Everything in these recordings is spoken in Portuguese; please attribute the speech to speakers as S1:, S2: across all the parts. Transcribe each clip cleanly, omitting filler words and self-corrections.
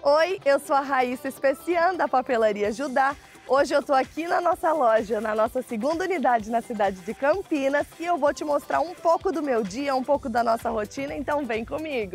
S1: Oi, eu sou a Raíssa Especian da Papelaria Judá. Hoje eu tô aqui na nossa loja, na nossa segunda unidade na cidade de Campinas, e eu vou te mostrar um pouco do meu dia, um pouco da nossa rotina, então vem comigo!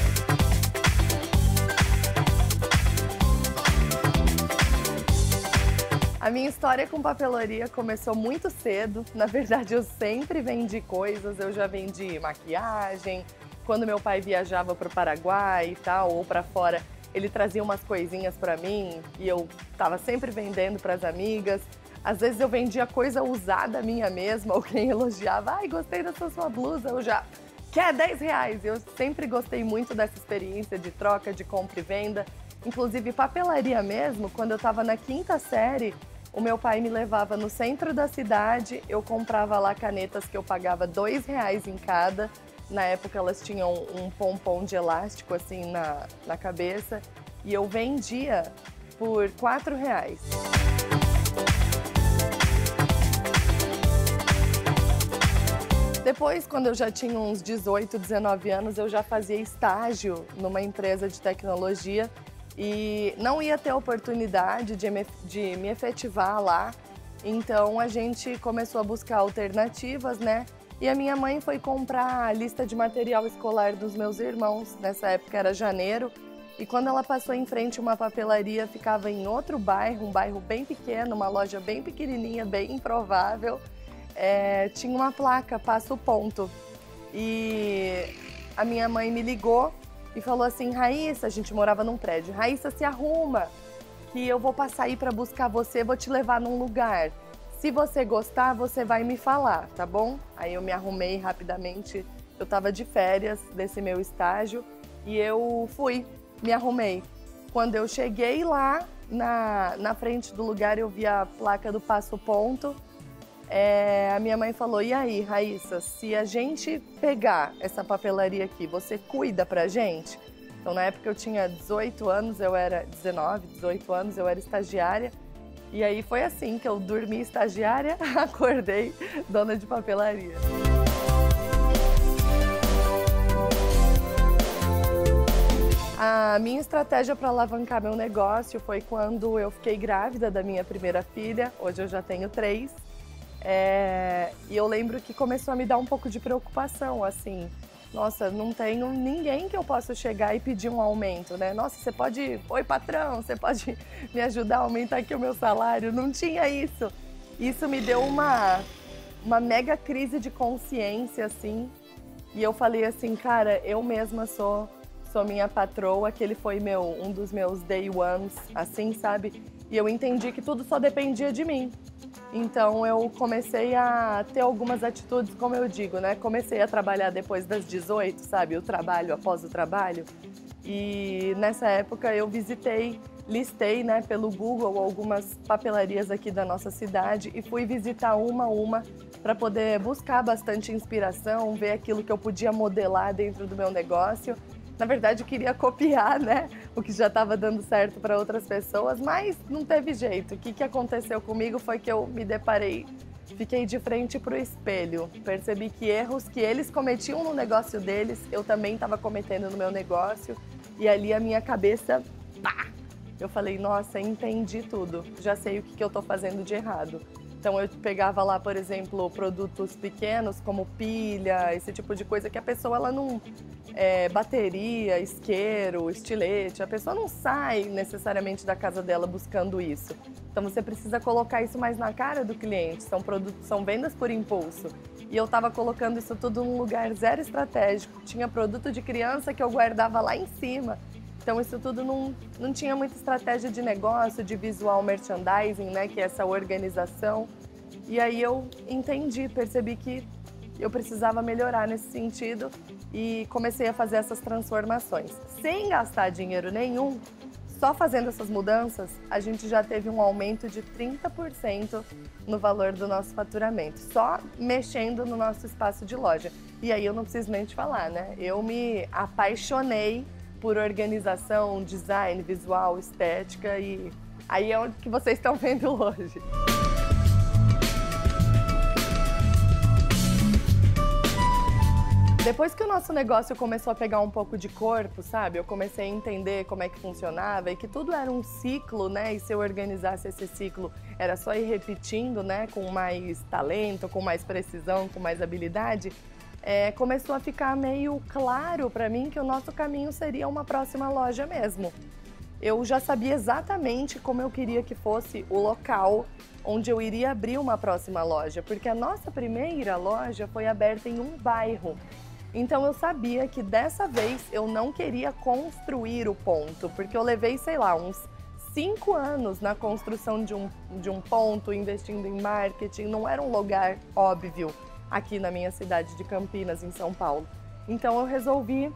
S1: A minha história com papelaria começou muito cedo. Na verdade, eu sempre vendi coisas, eu já vendi maquiagem. Quando meu pai viajava para o Paraguai e tal, ou para fora, ele trazia umas coisinhas para mim e eu estava sempre vendendo para as amigas. Às vezes eu vendia coisa usada minha mesma, alguém elogiava, ai, gostei dessa sua blusa, eu já, quer R$10? Eu sempre gostei muito dessa experiência de troca, de compra e venda. Inclusive papelaria mesmo, quando eu estava na quinta série, o meu pai me levava no centro da cidade, eu comprava lá canetas que eu pagava R$2 em cada. Na época elas tinham um pompom de elástico assim na cabeça e eu vendia por R$4. Depois, quando eu já tinha uns 18, 19 anos, eu já fazia estágio numa empresa de tecnologia e não ia ter oportunidade de me efetivar lá. Então a gente começou a buscar alternativas, né? E a minha mãe foi comprar a lista de material escolar dos meus irmãos, nessa época era janeiro, e quando ela passou em frente a uma papelaria, ficava em outro bairro, um bairro bem pequeno, uma loja bem pequenininha, bem improvável, tinha uma placa, Passo Ponto. E a minha mãe me ligou e falou assim, Raíssa, a gente morava num prédio, Raíssa, se arruma, que eu vou passar aí para buscar você, vou te levar num lugar. Se você gostar, você vai me falar, tá bom? Aí eu me arrumei rapidamente, eu tava de férias desse meu estágio e eu fui, me arrumei. Quando eu cheguei lá, na frente do lugar, eu vi a placa do Passo Ponto. A minha mãe falou, e aí, Raíssa, se a gente pegar essa papelaria aqui, você cuida pra gente? Então, na época eu tinha 18 anos, eu era 19, 18 anos, eu era estagiária. E aí foi assim que eu dormi estagiária, acordei dona de papelaria. A minha estratégia para alavancar meu negócio foi quando eu fiquei grávida da minha primeira filha, hoje eu já tenho 3. E eu lembro que começou a me dar um pouco de preocupação, assim, nossa, não tenho ninguém que eu possa chegar e pedir um aumento, né? Nossa, você pode... Oi, patrão, você pode me ajudar a aumentar aqui o meu salário? Não tinha isso. Isso me deu uma mega crise de consciência, assim. E eu falei assim, cara, eu mesma sou minha patroa, aquele foi um dos meus day ones, assim, sabe? E eu entendi que tudo só dependia de mim. Então eu comecei a ter algumas atitudes, como eu digo, né? Comecei a trabalhar depois das 18, sabe? O trabalho após o trabalho. E nessa época eu listei, né, pelo Google algumas papelarias aqui da nossa cidade e fui visitar uma para poder buscar bastante inspiração, ver aquilo que eu podia modelar dentro do meu negócio. Na verdade, eu queria copiar, né, o que já estava dando certo para outras pessoas, mas não teve jeito. O que aconteceu comigo foi que eu me deparei, fiquei de frente para o espelho. Percebi que erros que eles cometiam no negócio deles, eu também estava cometendo no meu negócio. E ali a minha cabeça, pá! Eu falei, nossa, entendi tudo, já sei o que eu estou fazendo de errado. Então eu pegava lá, por exemplo, produtos pequenos como pilha, esse tipo de coisa que a pessoa ela não... bateria, isqueiro, estilete, a pessoa não sai necessariamente da casa dela buscando isso. Então você precisa colocar isso mais na cara do cliente, são vendas por impulso. E eu estava colocando isso tudo num lugar zero estratégico, tinha produto de criança que eu guardava lá em cima. Então isso tudo não tinha muita estratégia de negócio, de visual merchandising, né, que é essa organização. E aí eu entendi, percebi que eu precisava melhorar nesse sentido e comecei a fazer essas transformações. Sem gastar dinheiro nenhum, só fazendo essas mudanças, a gente já teve um aumento de 30% no valor do nosso faturamento, só mexendo no nosso espaço de loja. E aí eu não preciso nem te falar, né? Eu me apaixonei por organização, design, visual, estética e aí é o que vocês estão vendo hoje. Depois que o nosso negócio começou a pegar um pouco de corpo, sabe? Eu comecei a entender como é que funcionava e que tudo era um ciclo, né? E se eu organizasse esse ciclo, era só ir repetindo, né? Com mais talento, com mais precisão, com mais habilidade. Começou a ficar meio claro para mim que o nosso caminho seria uma próxima loja mesmo. Eu já sabia exatamente como eu queria que fosse o local onde eu iria abrir uma próxima loja, porque a nossa primeira loja foi aberta em um bairro. Então eu sabia que dessa vez eu não queria construir o ponto, porque eu levei, sei lá, uns 5 anos na construção de um ponto, investindo em marketing, não era um lugar óbvio aqui na minha cidade de Campinas, em São Paulo. Então eu resolvi,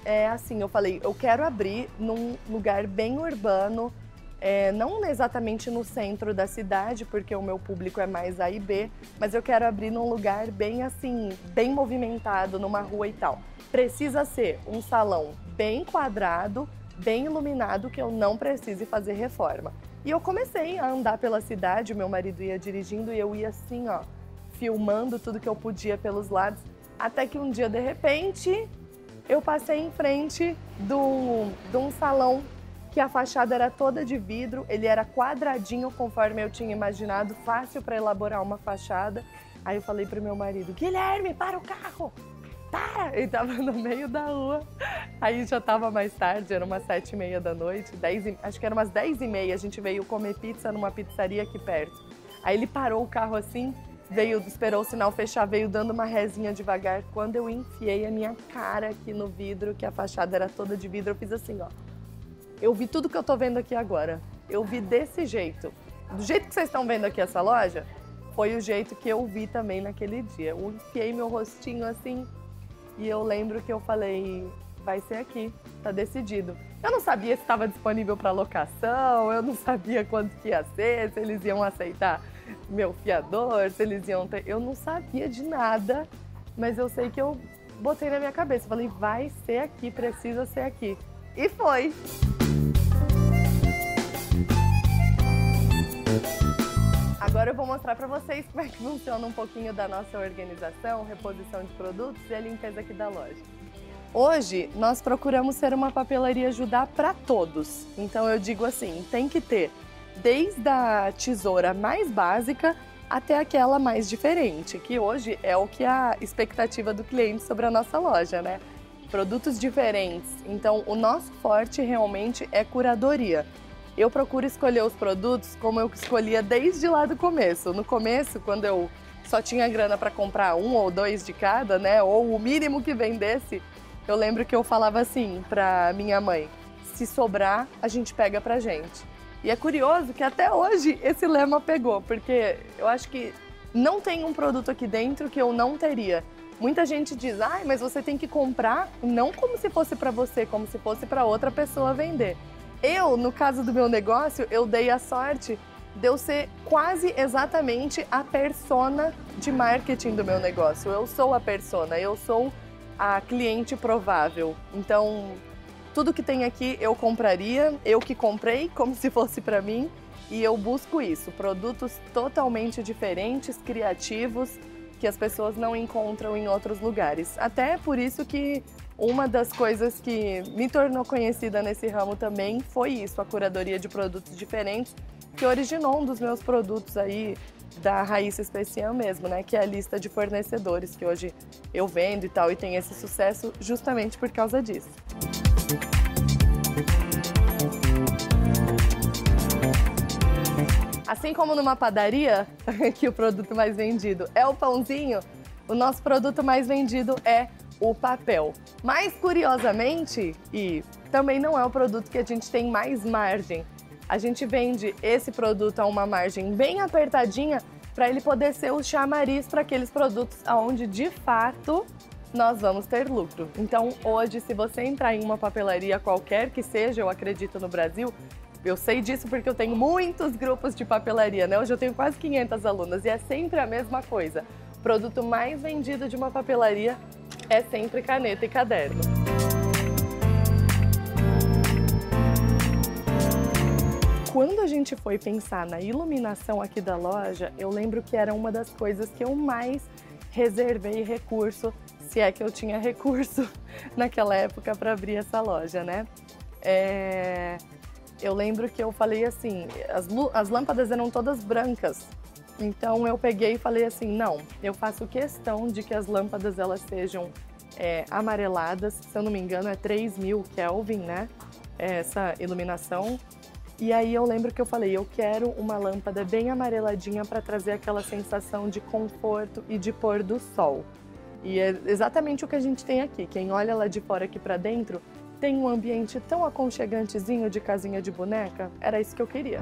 S1: eu falei, eu quero abrir num lugar bem urbano, não exatamente no centro da cidade, porque o meu público é mais A e B, mas eu quero abrir num lugar bem assim, bem movimentado, numa rua e tal. Precisa ser um salão bem quadrado, bem iluminado, que eu não precise fazer reforma. E eu comecei a andar pela cidade, o meu marido ia dirigindo e eu ia assim, ó, filmando tudo que eu podia pelos lados, até que um dia, de repente, eu passei em frente de um salão que a fachada era toda de vidro, ele era quadradinho conforme eu tinha imaginado, fácil para elaborar uma fachada. Aí eu falei pro meu marido, Guilherme, para o carro! Para! Ele tava no meio da rua. Aí já tava mais tarde, era umas 7h30 da noite, acho que era umas 10h30, a gente veio comer pizza numa pizzaria aqui perto. Aí ele parou o carro assim, esperou o sinal fechar, veio dando uma rezinha devagar. Quando eu enfiei a minha cara aqui no vidro, que a fachada era toda de vidro, eu fiz assim, ó. Eu vi tudo que eu tô vendo aqui agora. Eu vi desse jeito. Do jeito que vocês estão vendo aqui essa loja, foi o jeito que eu vi também naquele dia. Eu enfiei meu rostinho assim e eu lembro que eu falei, vai ser aqui, tá decidido. Eu não sabia se estava disponível para locação, eu não sabia quanto que ia ser, se eles iam aceitar meu fiador, se eles iam ter... Eu não sabia de nada, mas eu sei que eu botei na minha cabeça. Falei, vai ser aqui, precisa ser aqui. E foi! Agora eu vou mostrar para vocês como é que funciona um pouquinho da nossa organização, reposição de produtos e a limpeza aqui da loja. Hoje, nós procuramos ser uma papelaria ajudar para todos. Então eu digo assim, tem que ter desde a tesoura mais básica até aquela mais diferente, que hoje é o que é a expectativa do cliente sobre a nossa loja, né? Produtos diferentes. Então o nosso forte realmente é curadoria. Eu procuro escolher os produtos como eu escolhia desde lá do começo. No começo, quando eu só tinha grana para comprar 1 ou 2 de cada, né, ou o mínimo que vendesse, eu lembro que eu falava assim para minha mãe, se sobrar, a gente pega pra gente. E é curioso que até hoje esse lema pegou, porque eu acho que não tem um produto aqui dentro que eu não teria. Muita gente diz, ai, mas você tem que comprar, não como se fosse para você, como se fosse para outra pessoa vender. Eu, no caso do meu negócio, eu dei a sorte de eu ser quase exatamente a persona de marketing do meu negócio. Eu sou a persona, eu sou a cliente provável. Então, tudo que tem aqui eu compraria, eu que comprei, como se fosse para mim, e eu busco isso, produtos totalmente diferentes, criativos, que as pessoas não encontram em outros lugares. Até por isso que uma das coisas que me tornou conhecida nesse ramo também foi isso, a curadoria de produtos diferentes, que originou um dos meus produtos aí da Raíssa Especial mesmo, né? Que é a lista de fornecedores que hoje eu vendo e tal, e tem esse sucesso justamente por causa disso. Assim como numa padaria, que o produto mais vendido é o pãozinho, o nosso produto mais vendido é o papel. Mas curiosamente, e também não é o produto que a gente tem mais margem, a gente vende esse produto a uma margem bem apertadinha para ele poder ser o chamariz para aqueles produtos onde de fato nós vamos ter lucro. Então hoje, se você entrar em uma papelaria qualquer que seja, eu acredito no Brasil, eu sei disso porque eu tenho muitos grupos de papelaria, né? Hoje eu tenho quase 500 alunas e é sempre a mesma coisa. O produto mais vendido de uma papelaria é sempre caneta e caderno. Quando a gente foi pensar na iluminação aqui da loja, eu lembro que era uma das coisas que eu mais reservei recurso, se é que eu tinha recurso naquela época para abrir essa loja, né? Eu lembro que eu falei assim, as lâmpadas eram todas brancas, então eu peguei e falei assim, não, eu faço questão de que as lâmpadas elas sejam amareladas, se eu não me engano é 3000 Kelvin, né? Essa iluminação. E aí eu lembro que eu falei, eu quero uma lâmpada bem amareladinha para trazer aquela sensação de conforto e de pôr do sol. E é exatamente o que a gente tem aqui. Quem olha lá de fora aqui para dentro tem um ambiente tão aconchegantezinho de casinha de boneca. Era isso que eu queria.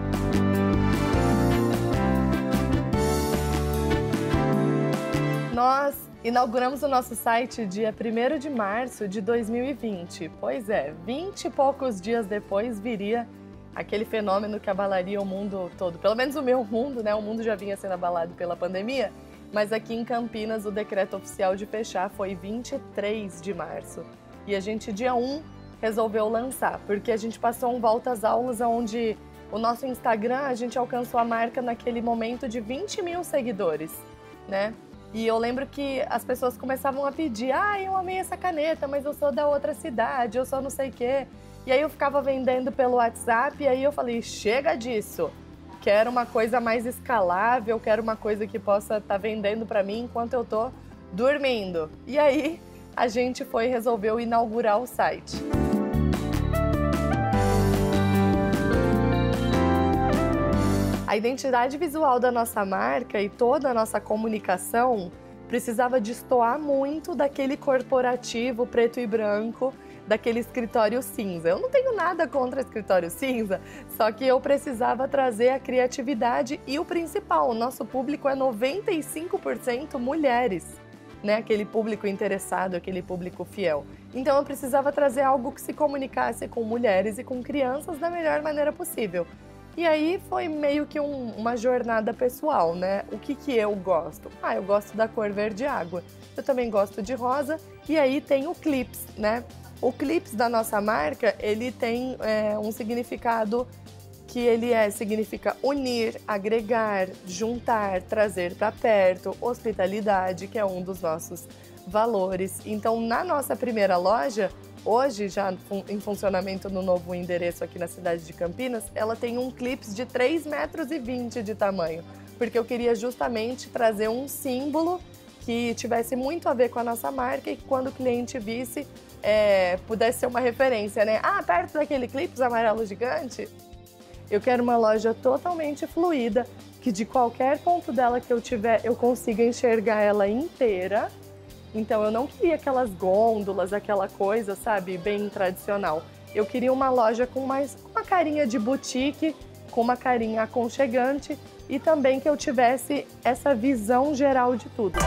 S1: Nós inauguramos o nosso site dia 1º de março de 2020. Pois é, 20 e poucos dias depois viria aquele fenômeno que abalaria o mundo todo. Pelo menos o meu mundo, né? O mundo já vinha sendo abalado pela pandemia, mas aqui em Campinas o decreto oficial de fechar foi 23 de março. E a gente, dia 1, resolveu lançar, porque a gente passou um volta às aulas onde o nosso Instagram, a gente alcançou a marca naquele momento de 20 mil seguidores, né? E eu lembro que as pessoas começavam a pedir, eu amei essa caneta, mas eu sou da outra cidade, eu sou não sei o quê. E aí eu ficava vendendo pelo WhatsApp e aí eu falei, chega disso, quero uma coisa mais escalável, quero uma coisa que possa estar vendendo para mim enquanto eu tô dormindo. E aí a gente resolveu inaugurar o site. A identidade visual da nossa marca e toda a nossa comunicação precisava destoar muito daquele corporativo preto e branco, daquele escritório cinza. Eu não tenho nada contra escritório cinza, só que eu precisava trazer a criatividade e o principal, o nosso público é 95% mulheres, né? Aquele público interessado, aquele público fiel. Então eu precisava trazer algo que se comunicasse com mulheres e com crianças da melhor maneira possível. E aí foi meio que uma jornada pessoal, né? O que eu gosto? Eu gosto da cor verde água. Eu também gosto de rosa e aí tem o clips, né? O clips da nossa marca, ele tem um significado que significa unir, agregar, juntar, trazer para perto, hospitalidade, que é um dos nossos valores. Então, na nossa primeira loja, hoje, já em funcionamento no novo endereço aqui na cidade de Campinas, ela tem um clips de 3,20 metros de tamanho, porque eu queria justamente trazer um símbolo que tivesse muito a ver com a nossa marca e que quando o cliente visse, pudesse ser uma referência, né? Perto daquele clips amarelo gigante? Eu quero uma loja totalmente fluida, que de qualquer ponto dela que eu tiver, eu consiga enxergar ela inteira. Então eu não queria aquelas gôndolas, aquela coisa, sabe, bem tradicional. Eu queria uma loja com uma carinha de boutique, com uma carinha aconchegante e também que eu tivesse essa visão geral de tudo.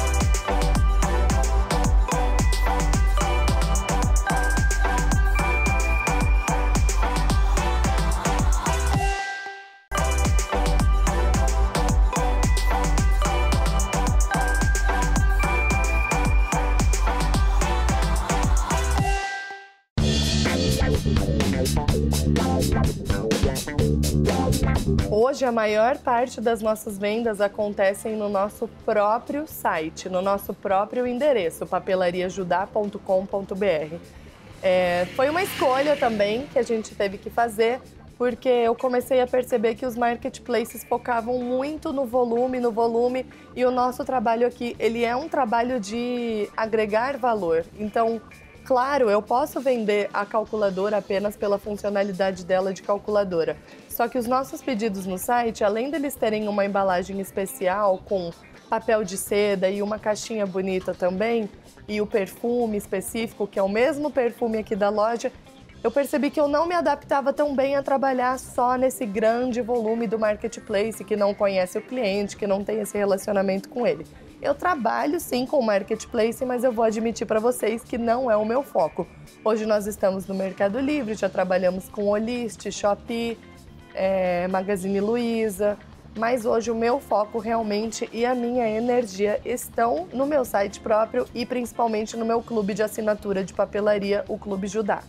S1: Hoje, a maior parte das nossas vendas acontecem no nosso próprio site, no nosso próprio endereço, papelariajudá.com.br. Foi uma escolha também que a gente teve que fazer, porque eu comecei a perceber que os marketplaces focavam muito no volume, e o nosso trabalho aqui, ele é um trabalho de agregar valor. Então, claro, eu posso vender a calculadora apenas pela funcionalidade dela de calculadora. Só que os nossos pedidos no site, além deles terem uma embalagem especial com papel de seda e uma caixinha bonita também, e o perfume específico, que é o mesmo perfume aqui da loja, eu percebi que eu não me adaptava tão bem a trabalhar só nesse grande volume do marketplace, que não conhece o cliente, que não tem esse relacionamento com ele. Eu trabalho sim com o marketplace, mas eu vou admitir para vocês que não é o meu foco. Hoje nós estamos no Mercado Livre, já trabalhamos com Olist, Shopee, Magazine Luiza, mas hoje o meu foco realmente e a minha energia estão no meu site próprio e principalmente no meu clube de assinatura de papelaria, o Clube Judá.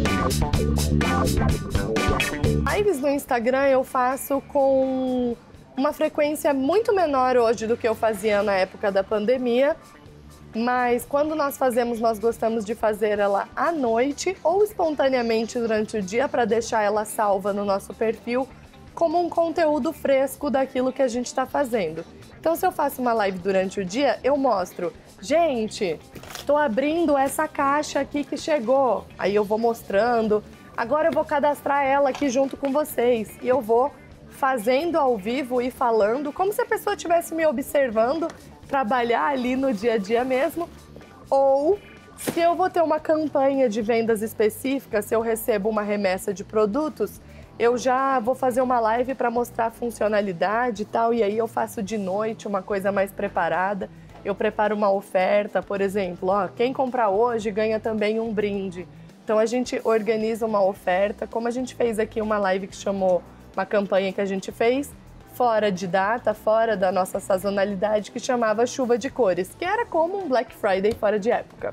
S1: Lives no Instagram eu faço com uma frequência muito menor hoje do que eu fazia na época da pandemia, mas quando nós fazemos, nós gostamos de fazer ela à noite ou espontaneamente durante o dia para deixar ela salva no nosso perfil como um conteúdo fresco daquilo que a gente está fazendo. Então, se eu faço uma live durante o dia, eu mostro, gente, estou abrindo essa caixa aqui que chegou. Aí eu vou mostrando, agora eu vou cadastrar ela aqui junto com vocês. E eu vou fazendo ao vivo e falando como se a pessoa estivesse me observando, trabalhar ali no dia a dia mesmo. Ou se eu vou ter uma campanha de vendas específica, se eu recebo uma remessa de produtos, eu já vou fazer uma live para mostrar a funcionalidade e tal, e aí eu faço de noite uma coisa mais preparada. Eu preparo uma oferta, por exemplo, ó, quem comprar hoje ganha também um brinde. Então a gente organiza uma oferta, como a gente fez aqui uma live que chamou, uma campanha que a gente fez, fora de data, fora da nossa sazonalidade, que chamava Chuva de Cores, que era como um Black Friday fora de época.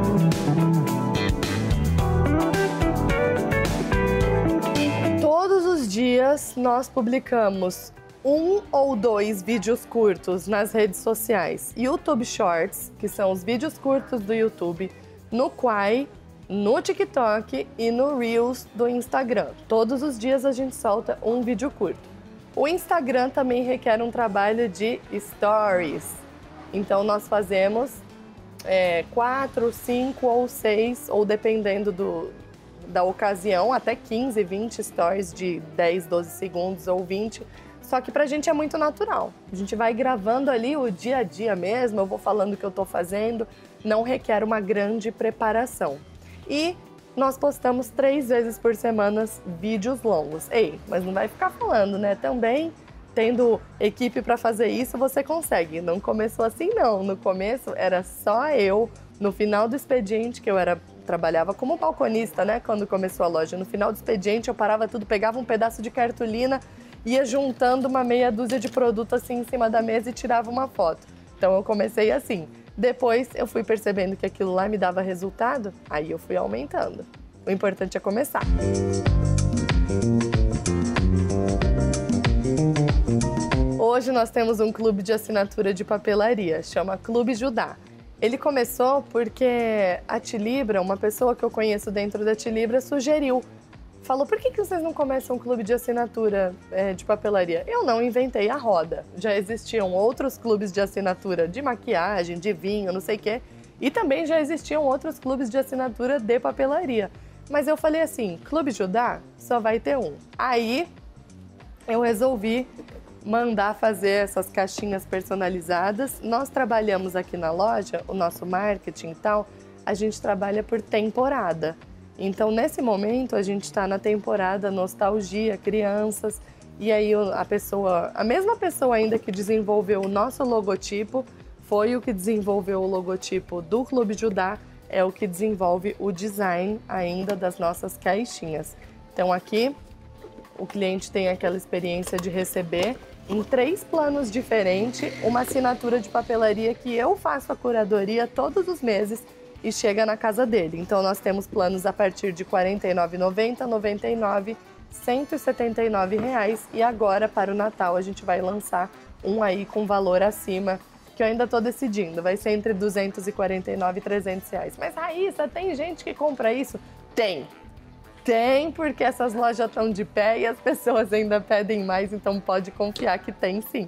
S1: Todos os dias nós publicamos 1 ou 2 vídeos curtos nas redes sociais. YouTube Shorts, que são os vídeos curtos do YouTube, no Quai, no TikTok e no Reels do Instagram. Todos os dias a gente solta um vídeo curto. O Instagram também requer um trabalho de stories. Então nós fazemos 4, 5 ou 6, ou dependendo da ocasião, até 15, 20 stories de 10, 12 segundos ou 20. Só que pra gente é muito natural. A gente vai gravando ali o dia a dia mesmo, eu vou falando o que eu tô fazendo, não requer uma grande preparação. E nós postamos 3 vezes por semana vídeos longos. Ei, mas não vai ficar falando, né? Também, tendo equipe para fazer isso, você consegue. Não começou assim, não. No começo era só eu. No final do expediente, que eu trabalhava como balconista, né? Quando começou a loja. No final do expediente, eu parava tudo, pegava um pedaço de cartolina, ia juntando uma meia dúzia de produto assim em cima da mesa e tirava uma foto. Então eu comecei assim. Depois eu fui percebendo que aquilo lá me dava resultado, aí eu fui aumentando. O importante é começar. Hoje nós temos um clube de assinatura de papelaria, chama Clube Judá. Ele começou porque a Tilibra, uma pessoa que eu conheço dentro da Tilibra, sugeriu. Falou, por que vocês não começam um clube de assinatura de papelaria? Eu não inventei a roda. Já existiam outros clubes de assinatura de maquiagem, de vinho, não sei o quê. E também já existiam outros clubes de assinatura de papelaria. Mas eu falei assim, Clube Judá só vai ter um. Aí eu resolvi mandar fazer essas caixinhas personalizadas. Nós trabalhamos aqui na loja, o nosso marketing e tal, a gente trabalha por temporada. Então, nesse momento, a gente está na temporada Nostalgia, Crianças, e aí a mesma pessoa ainda que desenvolveu o nosso logotipo, foi o que desenvolveu o logotipo do Clube Judá, é o que desenvolve o design ainda das nossas caixinhas. Então, aqui, o cliente tem aquela experiência de receber em 3 planos diferentes uma assinatura de papelaria que eu faço a curadoria todos os meses, e chega na casa dele. Então nós temos planos a partir de R$ 49,90, R$ 99, R$ 179 reais, e agora para o Natal a gente vai lançar um aí com valor acima, que eu ainda estou decidindo, vai ser entre R$ 249 e R$ 300 reais. Mas Raíssa, tem gente que compra isso? Tem! Tem, porque essas lojas estão de pé e as pessoas ainda pedem mais, então pode confiar que tem sim.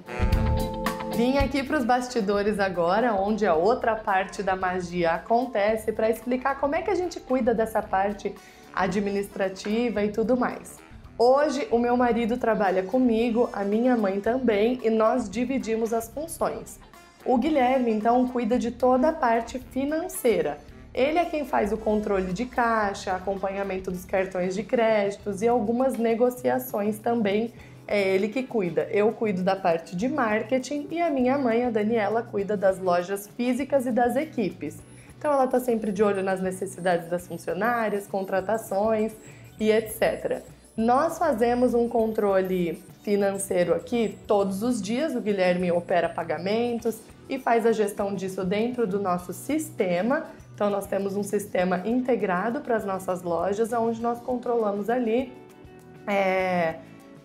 S1: Vim aqui para os bastidores agora, onde a outra parte da magia acontece, para explicar como é que a gente cuida dessa parte administrativa e tudo mais. Hoje, o meu marido trabalha comigo, a minha mãe também, e nós dividimos as funções. O Guilherme, então, cuida de toda a parte financeira. Ele é quem faz o controle de caixa, acompanhamento dos cartões de créditos e algumas negociações também. É ele que cuida. Eu cuido da parte de marketing e a minha mãe, a Daniela, cuida das lojas físicas e das equipes. Então ela está sempre de olho nas necessidades das funcionárias, contratações e etc. Nós fazemos um controle financeiro aqui todos os dias. O Guilherme opera pagamentos e faz a gestão disso dentro do nosso sistema. Então nós temos um sistema integrado para as nossas lojas, onde nós controlamos ali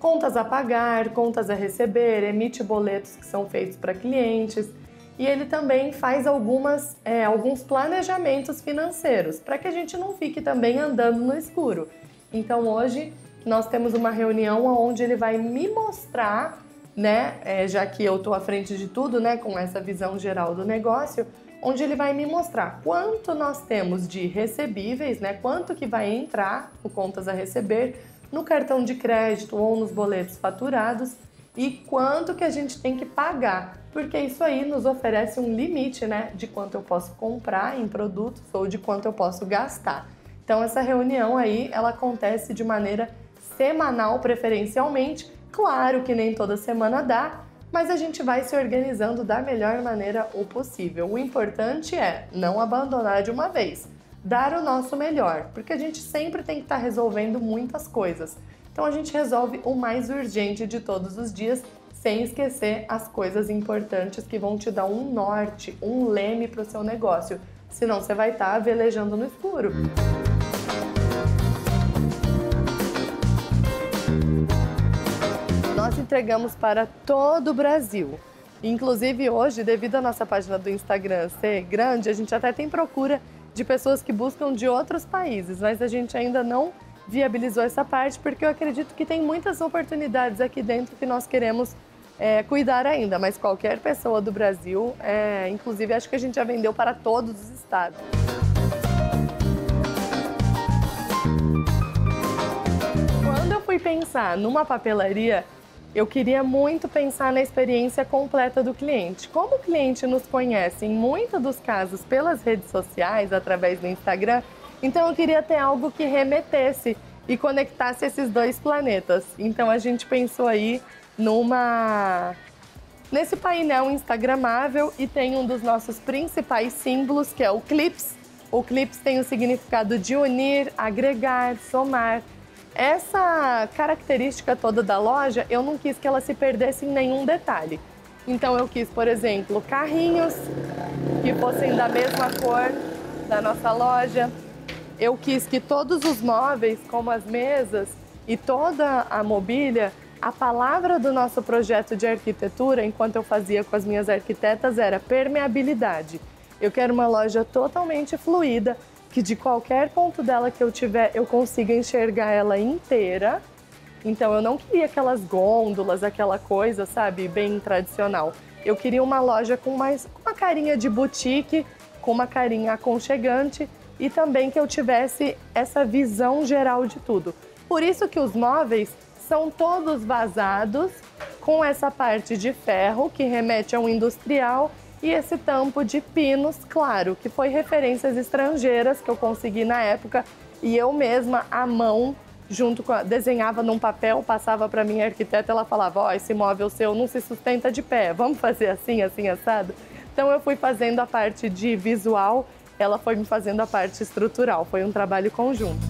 S1: contas a pagar, contas a receber, emite boletos que são feitos para clientes. E ele também faz alguns planejamentos financeiros, para que a gente não fique também andando no escuro. Então hoje nós temos uma reunião onde ele vai me mostrar, né, já que eu estou à frente de tudo, né, com essa visão geral do negócio, onde ele vai me mostrar quanto nós temos de recebíveis, né, quanto que vai entrar no contas a receber, no cartão de crédito ou nos boletos faturados e quanto que a gente tem que pagar, porque isso aí nos oferece um limite, né, de quanto eu posso comprar em produtos ou de quanto eu posso gastar. Então essa reunião aí, ela acontece de maneira semanal preferencialmente, claro que nem toda semana dá, mas a gente vai se organizando da melhor maneira o possível. O importante é não abandonar de uma vez, dar o nosso melhor, porque a gente sempre tem que estar resolvendo muitas coisas. Então a gente resolve o mais urgente de todos os dias, sem esquecer as coisas importantes que vão te dar um norte, um leme para o seu negócio. Senão você vai estar velejando no escuro. Nós entregamos para todo o Brasil. Inclusive hoje, devido à nossa página do Instagram ser grande, a gente até tem procura de pessoas que buscam de outros países, mas a gente ainda não viabilizou essa parte porque eu acredito que tem muitas oportunidades aqui dentro que nós queremos cuidar ainda, mas qualquer pessoa do Brasil, inclusive acho que a gente já vendeu para todos os estados. Quando eu fui pensar numa papelaria, eu queria muito pensar na experiência completa do cliente. Como o cliente nos conhece, em muitos dos casos, pelas redes sociais, através do Instagram, então eu queria ter algo que remetesse e conectasse esses dois planetas. Então a gente pensou aí nesse painel instagramável e tem um dos nossos principais símbolos, que é o Clips. O Clips tem o significado de unir, agregar, somar. Essa característica toda da loja, eu não quis que ela se perdesse em nenhum detalhe. Então eu quis, por exemplo, carrinhos que fossem da mesma cor da nossa loja. Eu quis que todos os móveis, como as mesas e toda a mobília, a palavra do nosso projeto de arquitetura, enquanto eu fazia com as minhas arquitetas, era permeabilidade. Eu quero uma loja totalmente fluida, que de qualquer ponto dela que eu tiver, eu consiga enxergar ela inteira. Então eu não queria aquelas gôndolas, aquela coisa, sabe, bem tradicional. Eu queria uma loja com uma carinha de boutique, com uma carinha aconchegante e também que eu tivesse essa visão geral de tudo. Por isso que os móveis são todos vazados, com essa parte de ferro que remete ao industrial e esse tampo de pinos, claro, que foi referências estrangeiras que eu consegui na época e eu mesma, à mão, desenhava num papel, passava para minha arquiteta, ela falava, ó, esse móvel seu não se sustenta de pé, vamos fazer assim, assim, assado? Então eu fui fazendo a parte de visual, ela foi me fazendo a parte estrutural, foi um trabalho conjunto.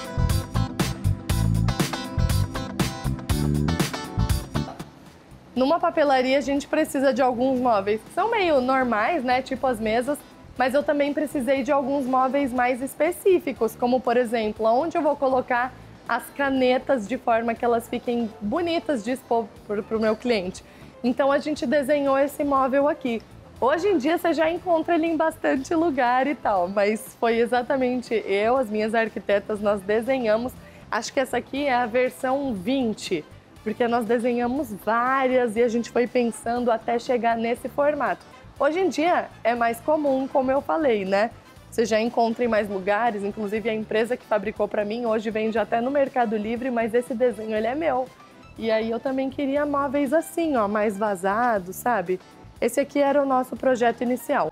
S1: Numa papelaria a gente precisa de alguns móveis que são meio normais, né, tipo as mesas, mas eu também precisei de alguns móveis mais específicos, como por exemplo, onde eu vou colocar as canetas de forma que elas fiquem bonitas de expor para o meu cliente. Então a gente desenhou esse móvel aqui. Hoje em dia você já encontra ele em bastante lugar e tal, mas foi exatamente eu, as minhas arquitetas, nós desenhamos. Acho que essa aqui é a versão 20, porque nós desenhamos várias e a gente foi pensando até chegar nesse formato. Hoje em dia é mais comum, como eu falei, né? Você já encontra em mais lugares, inclusive a empresa que fabricou para mim hoje vende até no Mercado Livre, mas esse desenho ele é meu. E aí eu também queria móveis assim, ó, mais vazados, sabe? Esse aqui era o nosso projeto inicial.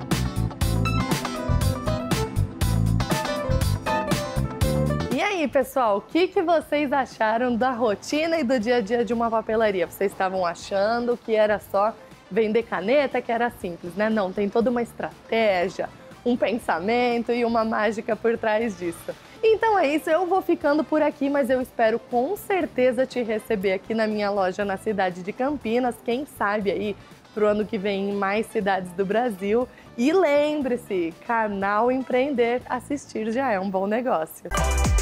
S1: E aí, pessoal, o que vocês acharam da rotina e do dia a dia de uma papelaria? Vocês estavam achando que era só vender caneta, que era simples, né? Não, tem toda uma estratégia, um pensamento e uma mágica por trás disso. Então é isso, eu vou ficando por aqui, mas eu espero com certeza te receber aqui na minha loja na cidade de Campinas, quem sabe aí pro ano que vem em mais cidades do Brasil. E lembre-se, canal Empreender, assistir já é um bom negócio.